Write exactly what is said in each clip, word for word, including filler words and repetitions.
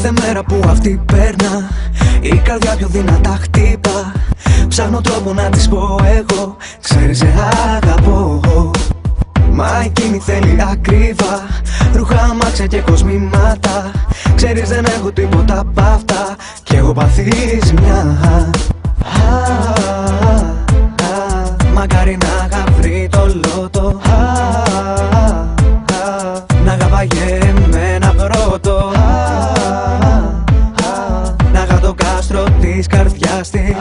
Κάθε μέρα που αυτή περνά, η καρδιά πιο δυνατά χτύπα. Ψάχνω τρόπο να της πω εγώ, ξέρεις σε αγαπώ. Μα εκείνη θέλει ακρίβα, ρούχα, αμάξια και κοσμήματα. Ξέρεις δεν έχω τίποτα απ' αυτά κι έχω πάθει ζημιά. Μακάρι να είχα βρει το λότο, να αγαπάγε εμένα πρώτο, να είχα το κάστρο της καρδιάς της,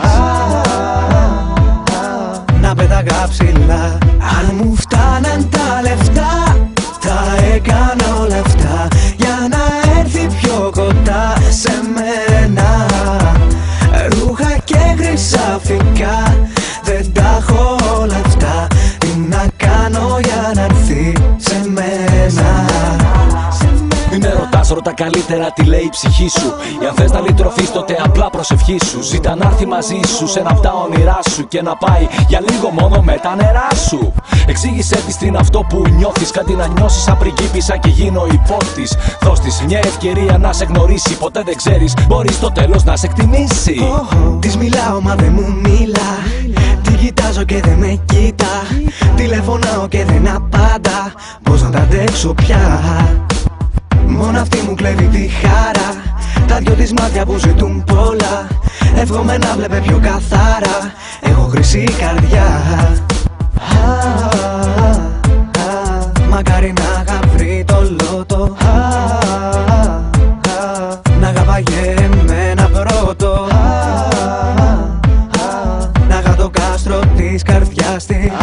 να πέταγα ψηλά. Αν μου φτάναν τα λεφτά, τα έκανα όλα αυτά για να έρθει πιο κοντά σε μένα. Ρούχα και χρυσαφικά, δεν τα έχω όλα αυτά. Τι να κάνω για να έρθει σε μένα. Μην με ρωτάς, ρώτα καλύτερα τι λέει η ψυχή σου. Ή αν θες να λυτρωθείς, τότε απλά προσευχή σου. Ζήτα να έρθει μαζί σου σε ένα απ' τα όνειρά σου και να πάει για λίγο μόνο με τα νερά σου. Εξήγησέ της τι είναι αυτό που νιώθεις, κάτι να νιώσεις σαν πριγκίπισσα και γίνω υπότης. Δώσ' της μια ευκαιρία να σε γνωρίσει, ποτέ δεν ξέρεις, μπορεί στο τέλος να σε εκτιμήσει. Oh, της μιλάω μα δεν μου μιλά, τη κοιτάζω και δεν με κοίτα, τηλεφωνάω και δεν απάντα. Πώς να τα αντέξω πια, μόνο αυτή μου κλέβει τη χαρά. Τα δυο της μάτια που ζητούν πολλά, εύχομαι να βλέπε πιο καθαρά. Έχω χρυσή καρδιά. Μακάρι να είχα βρει το λότο, να αγαπάγε εμένα πρώτο, να είχα το κάστρο της καρδιάς της,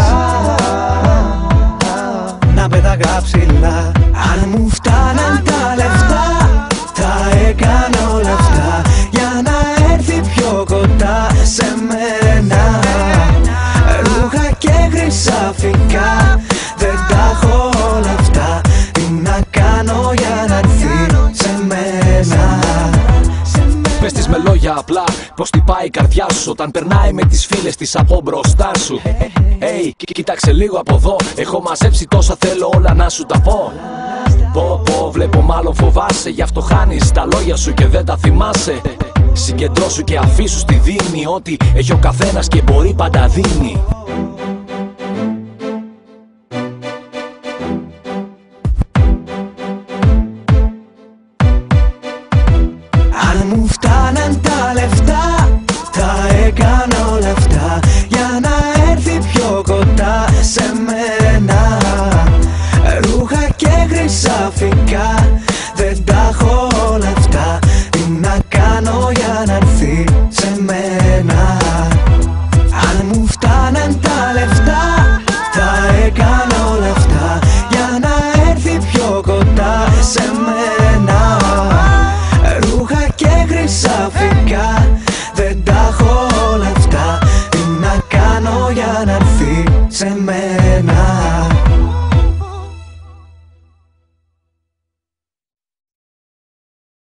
να πέταγα ψηλά. Αν μου φτάναν τα λεφτά, τα έκανα όλα αυτά για να έρθει πιο κοντά σε μένα. Ρούχα και χρυσαφικά, δεν τα έχω όλα αυτά. Τι να κάνω για να έρθει σε μένα. Πες της με λόγια απλά πως τι πάει η καρδιά σου όταν περνάει με τις φίλες της από μπροστά σου. Hey, κοίταξε λίγο από εδώ, έχω μαζέψει τόσα, θέλω όλα να σου τα πω. Πω πω, βλέπω μάλλον φοβάσαι, γι' αυτό χάνεις τα λόγια σου και δεν τα θυμάσαι. Συγκεντρώσου και αφήσου στη δίνη, ότι έχει ο καθένας και μπορεί πάντα δίνει. Αν μου φτάναν τα λεφτά, τα έκανα όλα αυτά για να έρθει πιο κοντά σε μένα. Ρούχα και χρυσαφικά, δεν τα έχω όλα αυτά. Τι να κάνω για να έρθει σε μένα. Αν μου φτάναν τα λεφτά, τα έκανα όλα αυτά για να έρθει πιο κοντά σε μένα. Ρούχα και χρυσαφικά,